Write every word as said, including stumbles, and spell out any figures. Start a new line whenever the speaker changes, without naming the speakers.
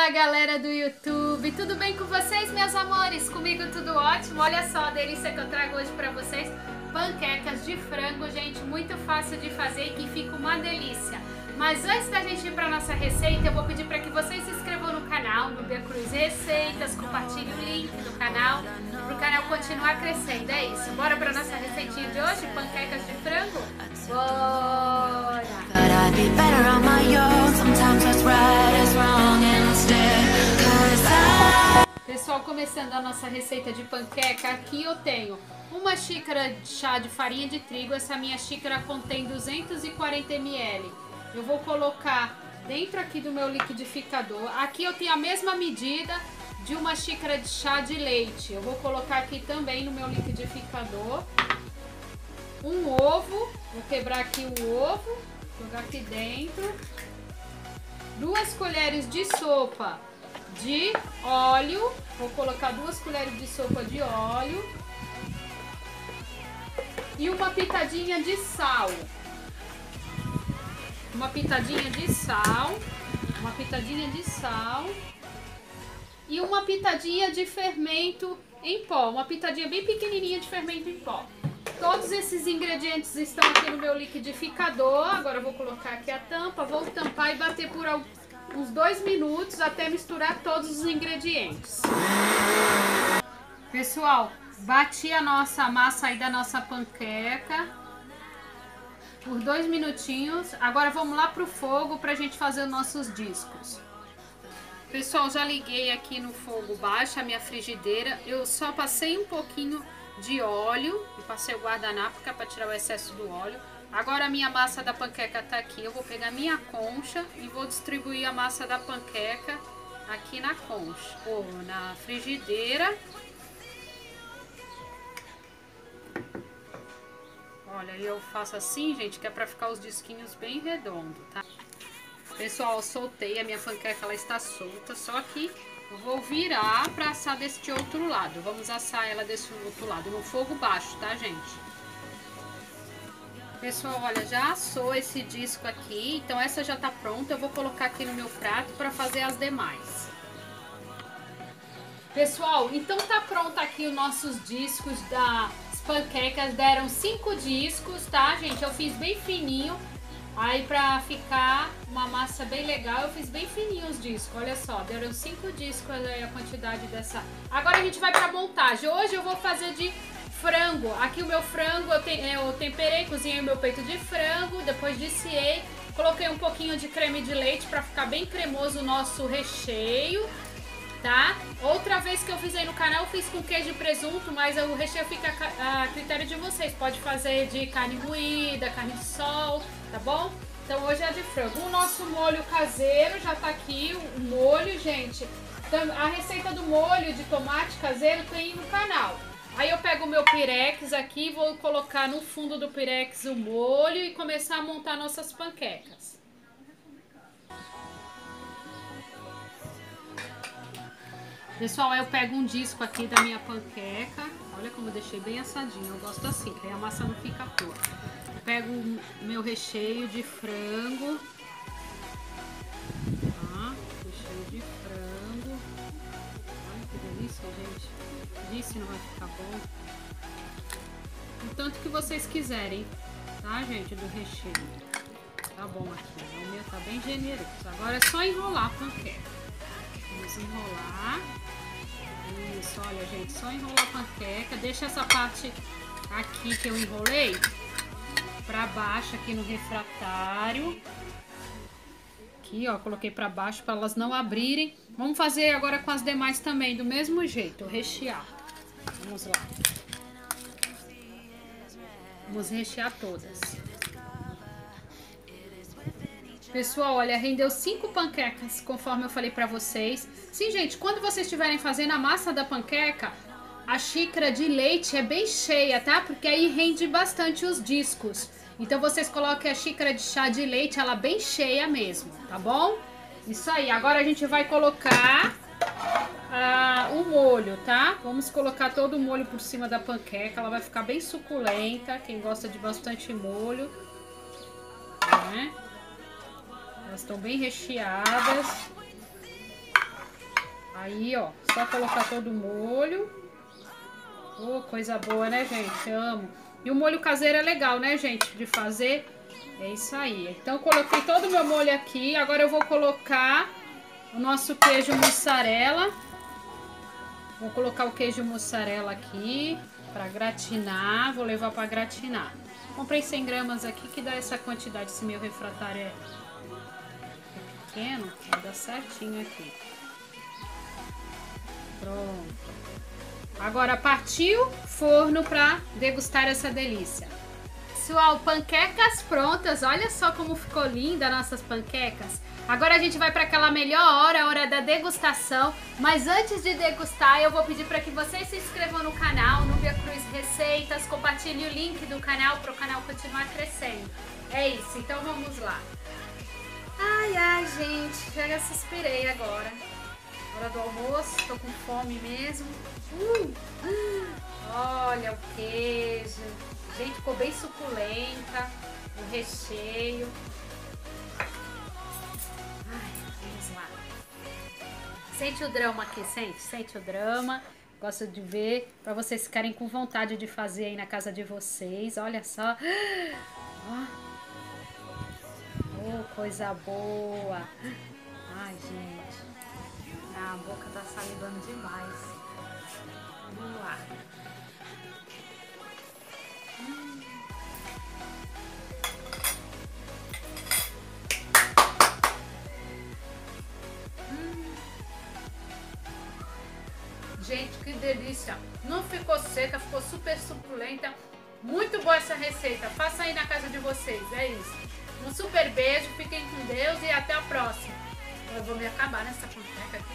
Olá, galera do YouTube, tudo bem com vocês, meus amores? Comigo tudo ótimo. Olha só a delícia que eu trago hoje pra vocês, panquecas de frango, gente, muito fácil de fazer e que fica uma delícia. Mas antes da gente ir pra nossa receita, eu vou pedir para que vocês se inscrevam no canal, no Bia Cruz Receitas, compartilhem o link do canal, para o canal continuar crescendo. É isso, bora pra nossa receitinha de hoje, panquecas de frango? Bora! Pessoal, começando a nossa receita de panqueca, aqui eu tenho uma xícara de chá de farinha de trigo. Essa minha xícara contém duzentos e quarenta mililitros. Eu vou colocar dentro aqui do meu liquidificador. Aqui eu tenho a mesma medida de uma xícara de chá de leite. Eu vou colocar aqui também no meu liquidificador. Um ovo, vou quebrar aqui o ovo, jogar aqui dentro. Duas colheres de sopa de óleo, vou colocar duas colheres de sopa de óleo. E uma pitadinha de sal. Uma pitadinha de sal, uma pitadinha de sal e uma pitadinha de fermento em pó, uma pitadinha bem pequenininha de fermento em pó. Todos esses ingredientes estão aqui no meu liquidificador. Agora eu vou colocar aqui a tampa, vou tampar e bater por uns dois minutos até misturar todos os ingredientes. Pessoal, bati a nossa massa aí da nossa panqueca por dois minutinhos. Agora vamos lá pro fogo pra gente fazer os nossos discos. Pessoal, já liguei aqui no fogo baixo a minha frigideira. Eu só passei um pouquinho de óleo e passei o guardanapo que é para tirar o excesso do óleo. Agora a minha massa da panqueca tá aqui. Eu vou pegar minha concha e vou distribuir a massa da panqueca aqui na concha ou na frigideira. Olha, eu faço assim, gente, que é pra ficar os disquinhos bem redondos, tá? Pessoal, eu soltei a minha panqueca, ela está solta, só que eu vou virar pra assar deste outro lado. Vamos assar ela desse outro lado, no fogo baixo, tá, gente? Pessoal, olha, já assou esse disco aqui, então essa já tá pronta. Eu vou colocar aqui no meu prato pra fazer as demais. Pessoal, então tá pronto aqui os nossos discos da... panquecas. Deram cinco discos, tá, gente? Eu fiz bem fininho, aí pra ficar uma massa bem legal, eu fiz bem fininho os discos. Olha só, deram cinco discos aí a quantidade dessa. Agora a gente vai pra montagem. Hoje eu vou fazer de frango. Aqui o meu frango, eu, te... eu temperei, cozinhei o meu peito de frango, depois desfiei, coloquei um pouquinho de creme de leite pra ficar bem cremoso o nosso recheio, tá? Outra vez que eu fiz aí no canal, eu fiz com queijo e presunto, mas o recheio fica a critério de vocês. Pode fazer de carne moída, carne de sol, tá bom? Então hoje é de frango. O nosso molho caseiro já tá aqui, o molho, gente. A receita do molho de tomate caseiro tem no canal. Aí eu pego o meu pirex aqui, vou colocar no fundo do pirex o molho e começar a montar nossas panquecas. Pessoal, eu pego um disco aqui da minha panqueca. Olha como eu deixei bem assadinho. Eu gosto assim, que aí a massa não fica crua. Pego o meu recheio de frango. Tá? Recheio de frango. Olha que delícia, gente. Disse, não vai ficar bom. O tanto que vocês quiserem, tá, gente, do recheio. Tá bom aqui. O meu tá bem generoso. Agora é só enrolar a panqueca. Vamos enrolar. Isso, olha, gente, só enrolar a panqueca. Deixa essa parte aqui que eu enrolei pra baixo aqui no refratário. Aqui, ó, coloquei pra baixo para elas não abrirem. Vamos fazer agora com as demais também, do mesmo jeito, rechear. Vamos lá. Vamos rechear todas. Pessoal, olha, rendeu cinco panquecas, conforme eu falei pra vocês. Sim, gente, quando vocês estiverem fazendo a massa da panqueca, a xícara de leite é bem cheia, tá? Porque aí rende bastante os discos. Então vocês coloquem a xícara de chá de leite, ela bem cheia mesmo, tá bom? Isso aí, agora a gente vai colocar ah, o molho, tá? Vamos colocar todo o molho por cima da panqueca, ela vai ficar bem suculenta, quem gosta de bastante molho, né? Elas estão bem recheadas. Aí, ó, só colocar todo o molho. Oh, coisa boa, né, gente? Amo. E o molho caseiro é legal, né, gente, de fazer. É isso aí. Então, eu coloquei todo o meu molho aqui. Agora eu vou colocar o nosso queijo mussarela. Vou colocar o queijo mussarela aqui para gratinar. Vou levar para gratinar. Comprei cem gramas aqui, que dá essa quantidade. Se meu refratário é pequeno, vai dar certinho aqui. Pronto. Agora partiu forno para degustar essa delícia. Pessoal, panquecas prontas. Olha só como ficou linda nossas panquecas. Agora a gente vai para aquela melhor hora, a hora da degustação. Mas antes de degustar, eu vou pedir para que vocês se inscrevam no canal, Núbia Cruz Receitas. Compartilhe o link do canal para o canal continuar crescendo. É isso, então vamos lá. Ai, ai, gente, já suspirei agora. Hora do almoço, tô com fome mesmo. Uh, uh, olha o queijo. Gente, ficou bem suculenta. O recheio. Ai, vamos lá. Sente o drama aqui, sente, sente o drama. Gosto de ver, para vocês ficarem com vontade de fazer aí na casa de vocês. Olha só. Oh, coisa boa. Ai, gente. Ah, a boca tá salivando demais. Vamos lá. Hum. Hum. Gente, que delícia. Não ficou seca, ficou super suculenta. Muito boa essa receita. Faça aí na casa de vocês, é isso. Um super beijo, fiquem com Deus e até a próxima. Eu vou me acabar nessa panqueca.